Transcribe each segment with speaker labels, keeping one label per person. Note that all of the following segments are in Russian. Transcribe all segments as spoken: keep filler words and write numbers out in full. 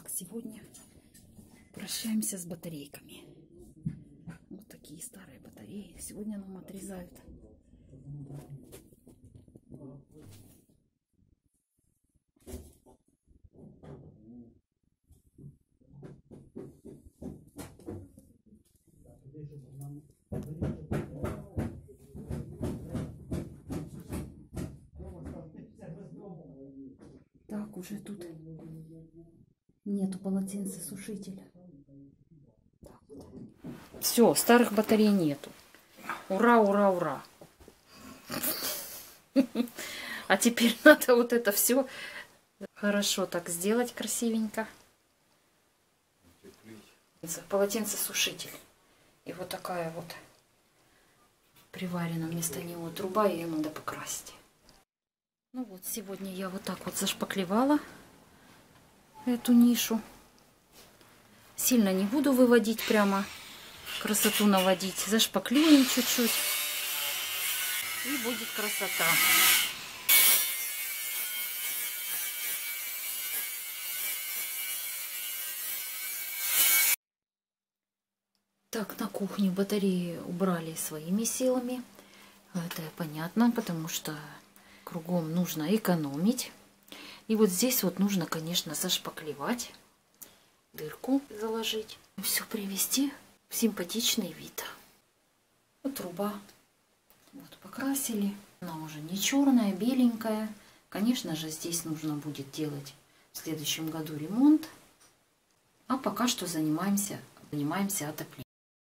Speaker 1: сегодня прощаемся с батарейками. Вот такие старые батареи. Сегодня нам отрезают. Так, уже тут нету полотенцесушителя. Все, старых батарей нету. Ура, ура, ура. А теперь надо вот это все хорошо так сделать, красивенько. Полотенцесушитель. И вот такая вот приварена вместо него труба, и ее надо покрасить. Ну вот, сегодня я вот так вот зашпаклевала эту нишу. Сильно не буду выводить прямо, красоту наводить. Зашпаклюем чуть-чуть, и будет красота. Так, на кухне батареи убрали своими силами. Это понятно, потому что кругом нужно экономить. И вот здесь вот нужно, конечно, зашпаклевать, дырку заложить. Все привести в симпатичный вид. Вот труба. Вот покрасили. Она уже не черная, беленькая. Конечно же, здесь нужно будет делать в следующем году ремонт. А пока что занимаемся, занимаемся отоплением.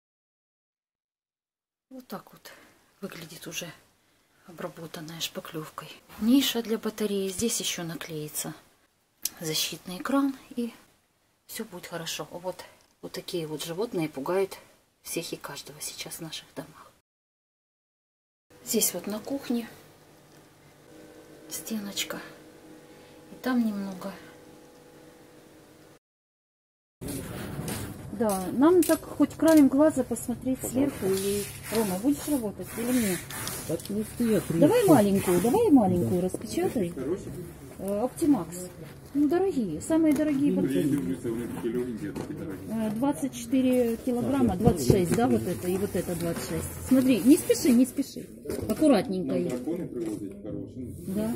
Speaker 1: Вот так вот выглядит уже обработанная шпаклевкой ниша для батареи. Здесь еще наклеится защитный экран, и все будет хорошо. Вот, вот такие вот животные пугают всех и каждого сейчас в наших домах. Здесь вот на кухне стеночка, и там немного. Да, нам так хоть краем глаза посмотреть сверху. Или Рома, будешь работать или нет? Давай маленькую, давай маленькую распечатай. Оптимакс. Ну, дорогие, самые дорогие батареи. двадцать четыре килограмма, двадцать шесть, да, вот это и вот это двадцать шесть. Смотри, не спеши, не спеши. Аккуратненько.
Speaker 2: Драконы привозят хорошие.
Speaker 1: Да.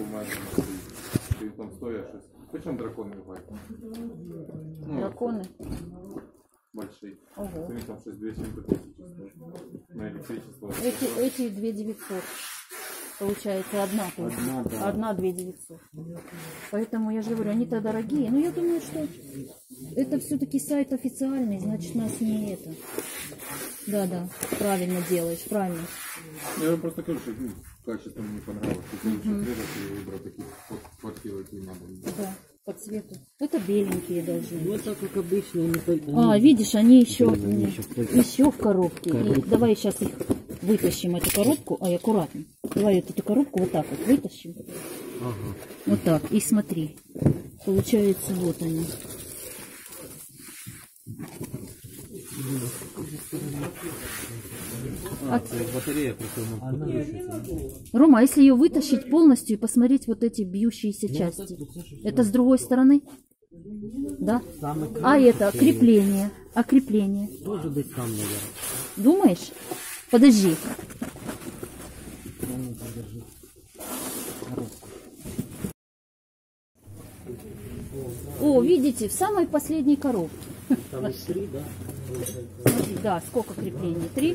Speaker 2: Почему драконы бывают?
Speaker 1: Драконы.
Speaker 2: Большие.
Speaker 1: Ого.
Speaker 2: Там шесть две тысячи на электричество.
Speaker 1: Эти, эти две девятьсот. Получается одна тоже. Одна, да. Одна две девятьсот. Поэтому я же говорю, они-то дорогие. Но я думаю, что это все-таки сайт официальный, значит нас не это. Да, да, правильно делаешь, правильно.
Speaker 2: Я вам просто скажу, что ну, качество мне понравилось. Угу. Я выбрал такие квартиры, какие надо. Да.
Speaker 1: По цвету. Это беленькие должны быть.
Speaker 3: Вот так, как обычно. Они...
Speaker 1: А, видишь, они еще,
Speaker 3: они
Speaker 1: еще, еще в коробке. И давай сейчас их вытащим, эту коробку. Ай, аккуратно. Давай вот эту коробку вот так вот вытащим.
Speaker 3: Ага.
Speaker 1: Вот так. И смотри. Получается, вот они.
Speaker 3: А, От... батарея
Speaker 1: Рома, а если ее вытащить полностью и посмотреть вот эти бьющиеся части? Это с другой стороны? Да? А это крепление. А крепление?
Speaker 3: Тоже быть там, наверное.
Speaker 1: Думаешь? Подожди. О, видите, в самой последней коробке.
Speaker 3: Там вот три, да?
Speaker 1: Смотри, да, сколько креплений? Три?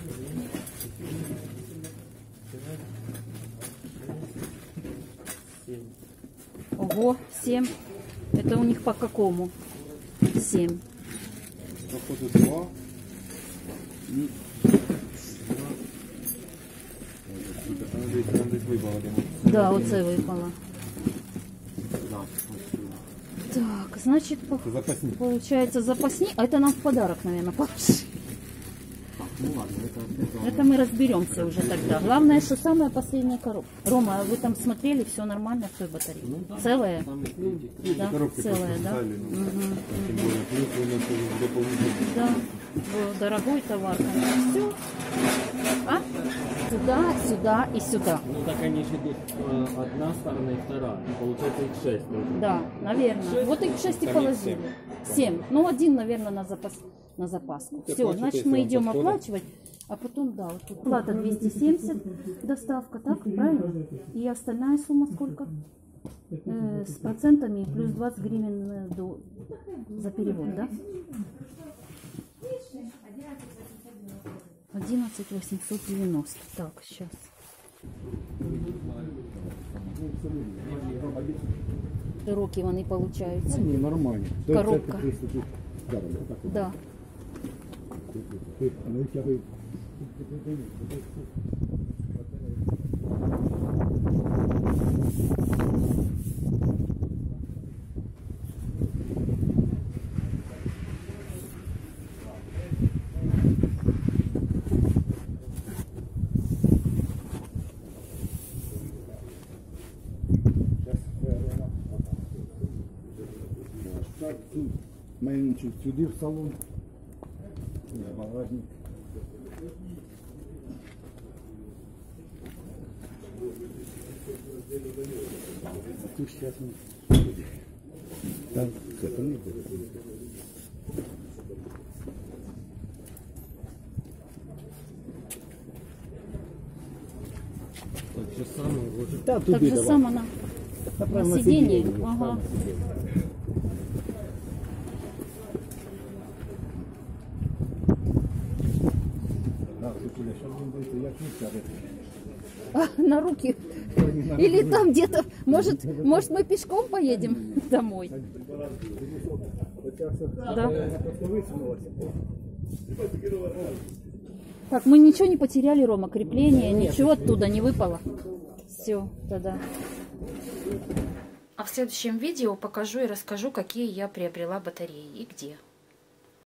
Speaker 3: Семь.
Speaker 1: Ого, семь. Это у них по какому? Семь.
Speaker 2: Походу два.
Speaker 1: Да, оце випало. Так, значит, по...
Speaker 2: запасни.
Speaker 1: Получается запасни. А это нам в подарок, наверное, положили.
Speaker 2: Ну ладно, это, это...
Speaker 1: это мы разберемся уже тогда. Главное, что самая последняя коробка. Рома, вы там смотрели, все нормально в той батарее? Ну, да, целая?
Speaker 2: Там,
Speaker 1: да, целая, да?
Speaker 2: Угу. Тем более, плюс вы начали дополнительно.
Speaker 1: Да. был дорогой товар. Все. А? Сюда, сюда и сюда.
Speaker 3: Ну так они же идут э, одна сторона и вторая. Получается их шесть. Нужно.
Speaker 1: Да, наверное. Вот их шесть и
Speaker 2: Там
Speaker 1: положили. Семь. Ну, один, наверное, на запас, на запаску. Все,
Speaker 2: оплачиваете,
Speaker 1: значит,
Speaker 2: если
Speaker 1: мы
Speaker 2: вам
Speaker 1: идем
Speaker 2: подходит.
Speaker 1: оплачивать, а потом, да, вот тут плата двести семьдесят, доставка, так, правильно? И остальная сумма сколько? Э, с процентами плюс двадцать гривен э, до, за перевод, да? одиннадцать восемьсот девяносто. Так, сейчас. Широкі вони получаються.
Speaker 2: Ні, нормально.
Speaker 1: Коробка.
Speaker 2: Да.
Speaker 1: Да.
Speaker 2: Менше сюди в салон. Багажник. Тут сейчас не будет. Там это не будет.
Speaker 3: Так же самое. Вот.
Speaker 2: Да,
Speaker 1: Так же само на, на сиденье. Ага. А, на руки. Или там где-то. Может, может мы пешком поедем домой? Да. Так, мы ничего не потеряли, Рома, крепление, ничего оттуда не выпало. Все, тогда. А в следующем видео покажу и расскажу, какие я приобрела батареи и где.